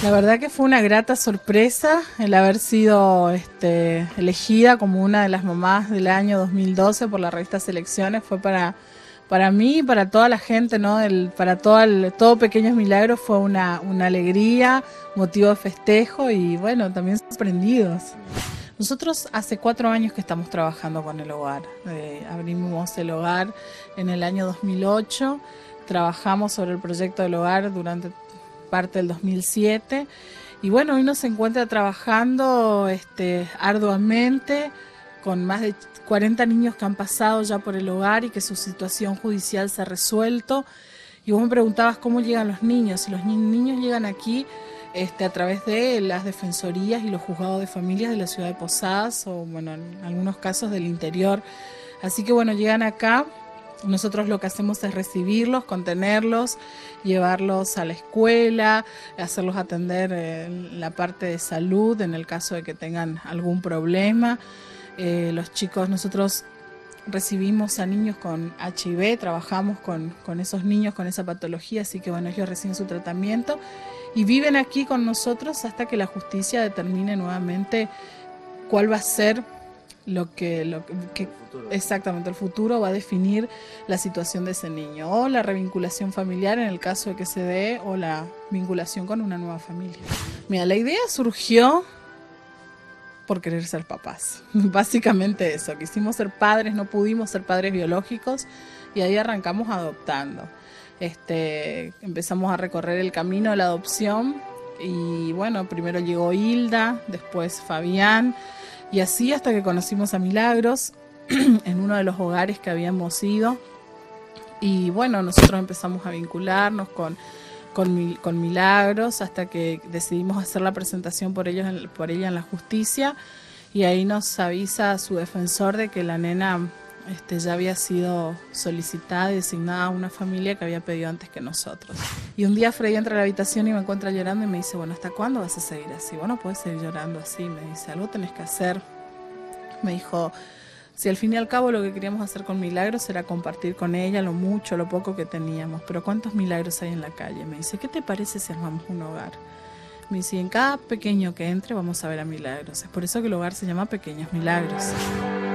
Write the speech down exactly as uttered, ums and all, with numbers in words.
La verdad que fue una grata sorpresa el haber sido este, elegida como una de las mamás del año dos mil doce por la revista Selecciones. Fue para, para mí y para toda la gente, ¿no? El, para todo, el, todo Pequeños Milagros fue una, una alegría, motivo de festejo y bueno, también sorprendidos. Nosotros hace cuatro años que estamos trabajando con el hogar. Eh, abrimos el hogar en el año dos mil ocho, trabajamos sobre el proyecto del hogar durante parte del dos mil siete y bueno, hoy nos encuentra trabajando este, arduamente con más de cuarenta niños que han pasado ya por el hogar y que su situación judicial se ha resuelto. Y vos me preguntabas cómo llegan los niños. Y los ni niños llegan aquí este, a través de las defensorías y los juzgados de familias de la ciudad de Posadas o bueno, en algunos casos del interior. Así que bueno, llegan acá. Nosotros lo que hacemos es recibirlos, contenerlos, llevarlos a la escuela, hacerlos atender en la parte de salud en el caso de que tengan algún problema. Eh, los chicos, nosotros recibimos a niños con H I V, trabajamos con, con esos niños con esa patología, así que bueno, ellos reciben su tratamiento y viven aquí con nosotros hasta que la justicia determine nuevamente cuál va a ser lo que, lo que exactamente el futuro va a definir la situación de ese niño o la revinculación familiar en el caso de que se dé o la vinculación con una nueva familia. Mira, la idea surgió por querer ser papás, básicamente eso, quisimos ser padres, no pudimos ser padres biológicos y ahí arrancamos adoptando. Este, empezamos a recorrer el camino de la adopción y bueno, primero llegó Hilda, después Fabián. Y así hasta que conocimos a Milagros en uno de los hogares que habíamos ido. Y bueno, nosotros empezamos a vincularnos con, con, con Milagros hasta que decidimos hacer la presentación por, ellos, por ella en la justicia. Y ahí nos avisa su defensor de que la nena este, ya había sido solicitada y designada a una familia que había pedido antes que nosotros. Y un día Freddy entra a la habitación y me encuentra llorando y me dice, bueno, ¿hasta cuándo vas a seguir así? Vos no podés seguir llorando así. Me dice, algo tenés que hacer. Me dijo, si al fin y al cabo lo que queríamos hacer con Milagros era compartir con ella lo mucho, lo poco que teníamos, pero ¿cuántos milagros hay en la calle? Me dice, ¿qué te parece si armamos un hogar? Me dice, en cada pequeño que entre vamos a ver a Milagros. Es por eso que el hogar se llama Pequeños Milagros.